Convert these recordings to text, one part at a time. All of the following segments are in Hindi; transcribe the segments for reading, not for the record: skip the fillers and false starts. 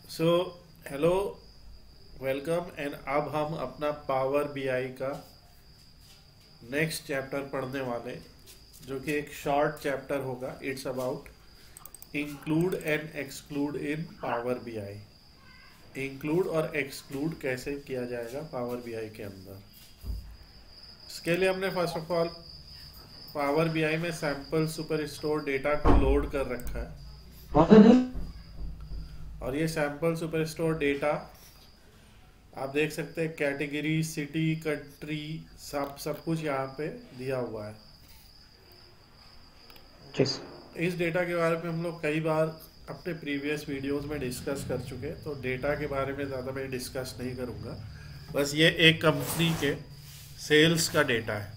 So hello, welcome. एंड अब हम अपना पावर बीआई का नेक्स्ट चैप्टर पढ़ने वाले, जो कि एक शॉर्ट चैप्टर होगा। It's about include and exclude in power BI. Include और एक्सक्लूड कैसे किया जाएगा पावर बीआई के अंदर। इसके लिए हमने first of all power BI में सैंपल सुपर स्टोर डेटा को लोड कर रखा है। और ये सैंपल सुपर स्टोर डेटा आप देख सकते हैं, कैटेगरी, सिटी, कंट्री, सब कुछ यहाँ पे दिया हुआ है। Yes. इस डेटा के बारे में हम लोग कई बार अपने प्रीवियस वीडियोस में डिस्कस कर चुके हैं, तो डेटा के बारे में ज़्यादा मैं डिस्कस नहीं करूँगा। बस ये एक कंपनी के सेल्स का डेटा है।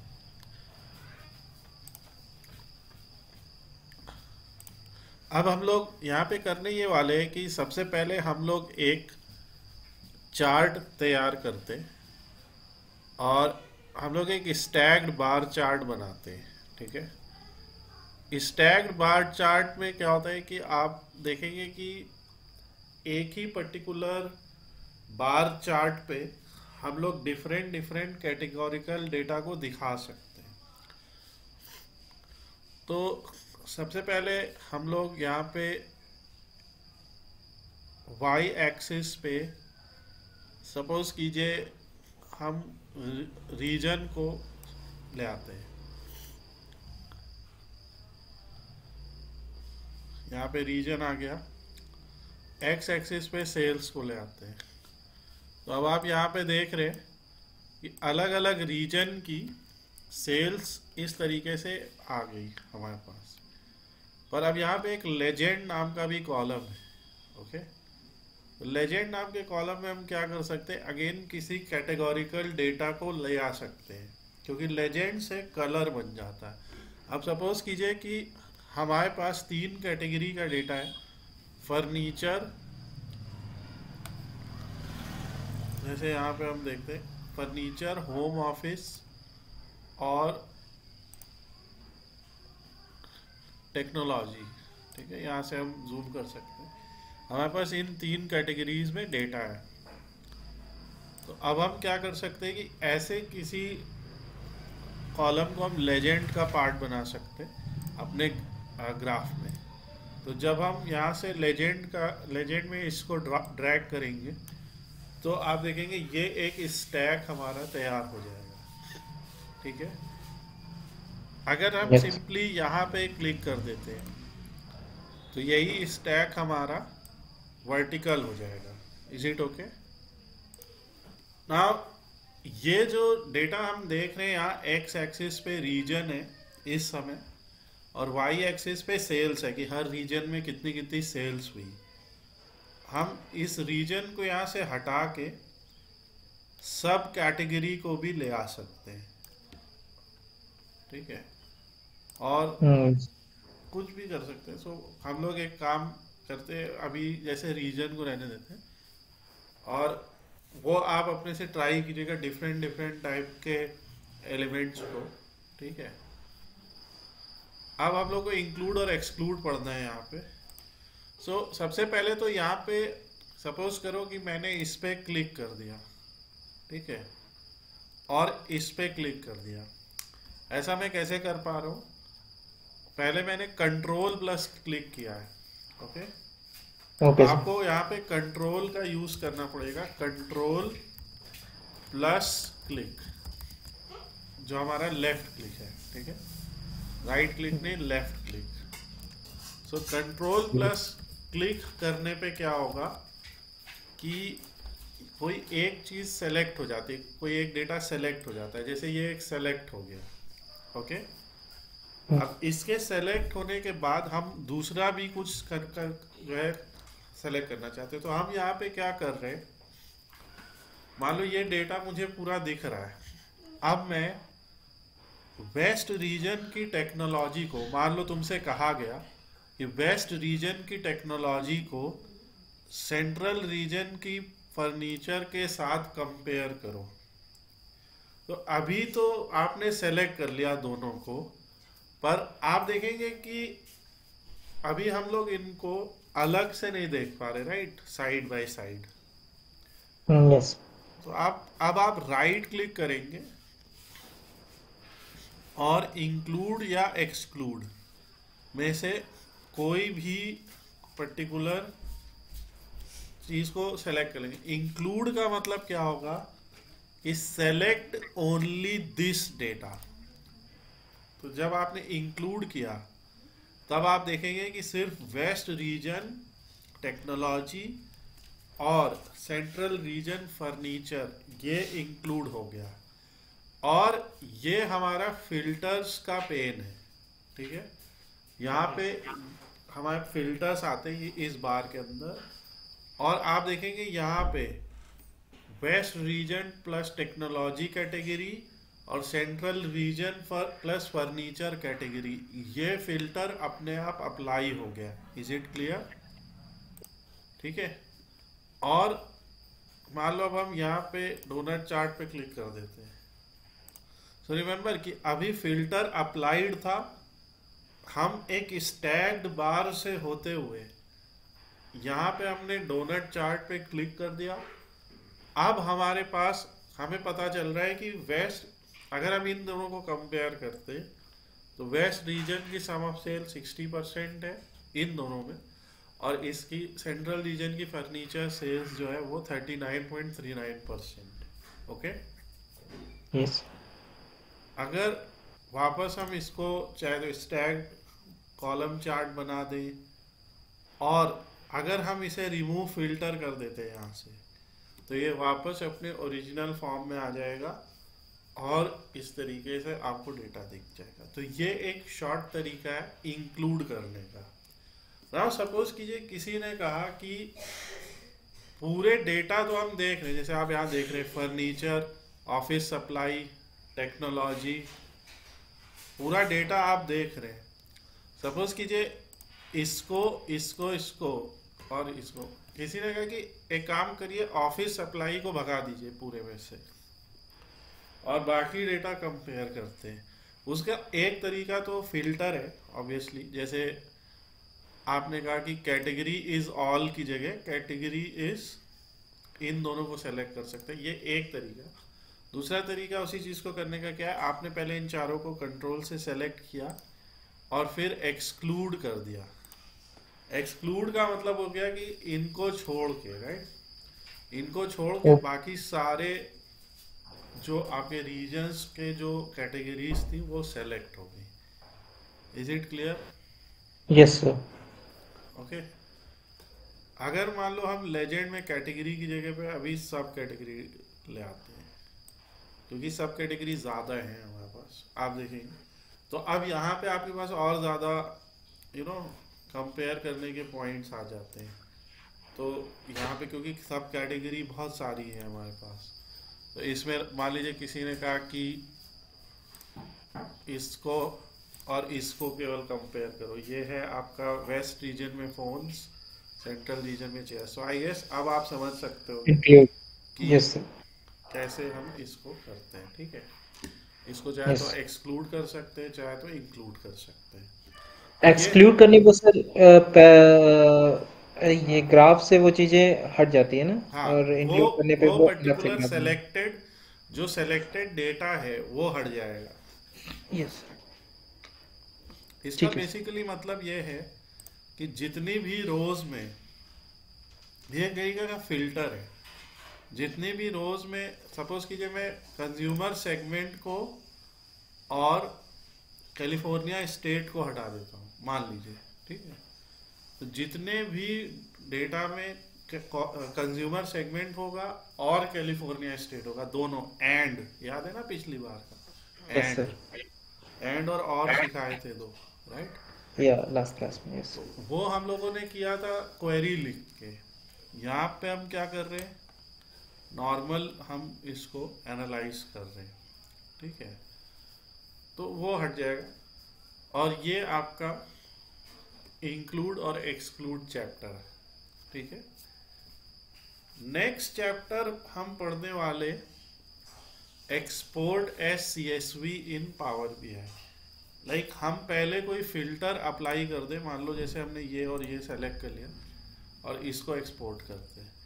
अब हम लोग यहाँ पे करने ये वाले हैं कि सबसे पहले हम लोग एक चार्ट तैयार करते हैं और हम लोग एक स्टैग्ड बार चार्ट बनाते हैं। ठीक है, स्टैग्ड बार चार्ट में क्या होता है कि आप देखेंगे कि एक ही पर्टिकुलर बार चार्ट पे हम लोग डिफरेंट डिफरेंट कैटेगोरिकल डेटा को दिखा सकते हैं। तो सबसे पहले हम लोग यहाँ पे वाई एक्सिस पे सपोज कीजिए हम रीजन को ले आते हैं। यहाँ पे रीजन आ गया। एक्स एक्सिस पे सेल्स को ले आते हैं। तो अब आप यहाँ पे देख रहे हैं कि अलग अलग रीजन की सेल्स इस तरीके से आ गई हमारे पास। पर अब यहाँ पे एक लेजेंड नाम का भी कॉलम है। ओके, तो लेजेंड नाम के कॉलम में हम क्या कर सकते हैं, अगेन किसी कैटेगोरिकल डेटा को ले आ सकते हैं, क्योंकि लेजेंड से कलर बन जाता है। अब सपोज कीजिए कि हमारे पास 3 कैटेगरी का डेटा है। फर्नीचर, जैसे यहाँ पे हम देखते हैं फर्नीचर, होम ऑफिस और टेक्नोलॉजी। ठीक है, यहाँ से हम जूम कर सकते हैं। हमारे पास इन 3 कैटेगरीज में डेटा है। तो अब हम क्या कर सकते हैं कि ऐसे किसी कॉलम को हम लेजेंड का पार्ट बना सकते हैं अपने ग्राफ में। तो जब हम यहाँ से लेजेंड में इसको ड्रैग करेंगे तो आप देखेंगे ये एक स्टैक हमारा तैयार हो जाएगा। ठीक है, अगर हम Yes. सिंपली यहाँ पे क्लिक कर देते हैं तो यही स्टैक हमारा वर्टिकल हो जाएगा। Is it okay? नाउ ये जो डेटा हम देख रहे हैं, यहाँ एक्स एक्सिस पे रीजन है इस समय, और वाई एक्सिस पे सेल्स है कि हर रीजन में कितनी कितनी सेल्स हुई। हम इस रीजन को यहाँ से हटा के सब कैटेगरी को भी ले आ सकते हैं। ठीक है, और Hmm. कुछ भी कर सकते हैं। सो हम लोग एक काम करते हैं, अभी जैसे रीजन को रहने देते हैं और वो आप अपने से ट्राई कीजिएगा डिफरेंट डिफरेंट टाइप के एलिमेंट्स को। ठीक है, अब हम लोग को इंक्लूड और एक्सक्लूड पढ़ना है यहाँ पे। सबसे पहले तो यहाँ पे सपोज करो कि मैंने इस पे क्लिक कर दिया। ठीक है, और इस पे क्लिक कर दिया। ऐसा मैं कैसे कर पा रहा हूँ? पहले मैंने कंट्रोल प्लस क्लिक किया है। Okay, Okay, sir. आपको यहाँ पे कंट्रोल का यूज करना पड़ेगा। कंट्रोल प्लस क्लिक, जो हमारा लेफ्ट क्लिक है। ठीक है, राइट क्लिक नहीं, left click. So control plus click करने पे क्या होगा कि कोई एक चीज सेलेक्ट हो जाती है, कोई एक डेटा सेलेक्ट हो जाता है। जैसे ये एक सेलेक्ट हो गया। ओके, अब इसके सेलेक्ट होने के बाद हम दूसरा भी कुछ कर जो है सेलेक्ट करना चाहते हैं। तो हम यहाँ पे क्या कर रहे हैं, मान लो ये डेटा मुझे पूरा दिख रहा है। अब मैं वेस्ट रीजन की टेक्नोलॉजी को, मान लो तुमसे कहा गया कि वेस्ट रीजन की टेक्नोलॉजी को सेंट्रल रीजन की फर्नीचर के साथ कंपेयर करो। तो अभी तो आपने सेलेक्ट कर लिया दोनों को, पर आप देखेंगे कि अभी हम लोग इनको अलग से नहीं देख पा रहे, right, side by side. Yes. तो अब आप राइट क्लिक करेंगे और इंक्लूड या एक्सक्लूड में से कोई भी पर्टिकुलर चीज को सेलेक्ट करेंगे। इंक्लूड का मतलब क्या होगा कि सेलेक्ट ओनली दिस डेटा। तो जब आपने इंक्लूड किया तब आप देखेंगे कि सिर्फ वेस्ट रीजन टेक्नोलॉजी और सेंट्रल रीजन फर्नीचर ये इंक्लूड हो गया। और ये हमारा फिल्टर्स का पेन है, ठीक है। यहाँ पे हमारे फिल्टर्स आते हैं इस बार के अंदर, और आप देखेंगे यहाँ पे west region plus technology category और central region plus furniture category, ये फिल्टर अपने आप अप्लाई हो गया। Is it clear? ठीक है। और मान लो अब हम यहाँ पे डोनट चार्ट पे क्लिक कर देते हैं। सो रिमेंबर कि अभी फिल्टर अप्लाइड था, हम एक स्टैग्ड बार से होते हुए यहाँ पे हमने डोनट चार्ट पे क्लिक कर दिया। अब हमारे पास हमें पता चल रहा है कि वेस्ट, अगर हम इन दोनों को कंपेयर करते तो वेस्ट रीजन की सम ऑफ सेल 60% है इन दोनों में, और इसकी सेंट्रल रीजन की फर्नीचर सेल्स जो है वो 39.39%। ओके। यस। अगर वापस हम इसको चाहे तो स्टैग कॉलम चार्ट बना दें, और अगर हम इसे रिमूव फिल्टर कर देते हैं यहाँ से, तो ये वापस अपने ओरिजिनल फॉर्म में आ जाएगा और इस तरीके से आपको डेटा दिख जाएगा। तो ये एक शॉर्ट तरीका है इंक्लूड करने का। नाउ सपोज कीजिए किसी ने कहा कि पूरे डेटा तो हम देख रहे हैं, जैसे आप यहाँ देख रहे हैं फर्नीचर, ऑफिस सप्लाई, टेक्नोलॉजी, पूरा डेटा आप देख रहे हैं। सपोज कीजिए इसको इसको इसको और इसको, किसी ने कहा कि एक काम करिए ऑफिस सप्लाई को भगा दीजिए पूरे में से और बाकी डेटा कंपेयर करते हैं। उसका एक तरीका तो फिल्टर है ऑब्वियसली, जैसे आपने कहा कि कैटेगरी इज ऑल की जगह कैटेगरी इज, इन दोनों को सेलेक्ट कर सकते हैं, ये एक तरीका। दूसरा तरीका उसी चीज को करने का क्या है, आपने पहले इन चारों को कंट्रोल से सेलेक्ट किया और फिर एक्सक्लूड कर दिया। एक्सक्लूड का मतलब हो गया कि इनको छोड़ के, राइट, इनको छोड़ के बाकी सारे जो आपके रीजन्स के जो कैटेगरीज थी वो सेलेक्ट हो गई। Is it clear? Yes sir. Okay. अगर मान लो हम लेजेंड में कैटेगरी की जगह पे अभी सब कैटेगरी ले आते हैं, क्योंकि सब कैटेगरी ज़्यादा है हमारे पास, आप देखेंगे तो अब यहाँ पे आपके पास और ज़्यादा कंपेयर करने के पॉइंट्स आ जाते हैं। तो यहाँ पे क्योंकि सब कैटेगरी बहुत सारी है हमारे पास, तो इसमें मान लीजिए किसी ने कहा कि इसको और इसको केवल कंपेयर करो, ये है आपका वेस्ट रीजन में फोन्स, सेंट्रल रीजन में चेयर। सो आई गेस अब आप समझ सकते होंगे इंक्लूड। कि यस सर। कैसे हम इसको करते हैं। ठीक है, इसको चाहे यस। तो एक्सक्लूड कर सकते हैं, चाहे तो इंक्लूड कर सकते हैं। ये एक्सक्लूड करने को सर ये ग्राफ से वो चीजें हट जाती है ना, हाँ, और वो इंक्लूड करने पे वो वो अलग से पर्टिकुलर ग्राफ में। सेलेक्टेड, जो सेलेक्टेड डेटा है वो हट जाएगा। यस। इसका ठीक है सर। बेसिकली मतलब ये है कि जितनी भी रोज में, ये तरीके का फिल्टर है, जितनी भी रोज में, सपोज कीजिए मैं कंज्यूमर सेगमेंट को और कैलिफोर्निया स्टेट को हटा देता हूँ, मान लीजिए, ठीक है। तो जितने भी डेटा में कंज्यूमर सेगमेंट होगा और कैलिफोर्निया स्टेट होगा, दोनों एंड, याद है ना पिछली बार का यस एंड, सर। एंड और सिखाए थे दो, राइट। या लास्ट क्लास में। यस। तो वो हम लोगों ने किया था क्वेरी लिख के। यहाँ पे हम क्या कर रहे हैं, नॉर्मल हम इसको एनालाइज कर रहे हैं, ठीक है। तो वो हट जाएगा। और ये आपका इंक्लूड और एक्सक्लूड चैप्टर है, ठीक है। नेक्स्ट चैप्टर हम पढ़ने वाले export as C S V in power B I. Like हम पहले कोई फिल्टर अप्लाई कर दे, मान लो जैसे हमने ये और ये सेलेक्ट कर लिया, और इसको एक्सपोर्ट करते हैं।